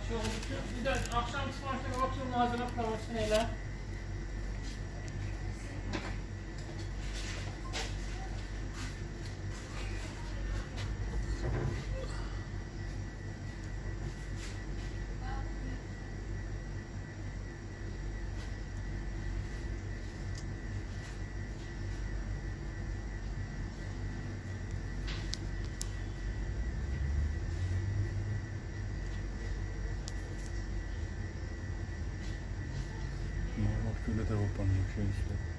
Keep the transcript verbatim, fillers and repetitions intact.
Bir de akşam çıkarken otur malzeme kavursun hele. ما وقتی به تو پنجاه شش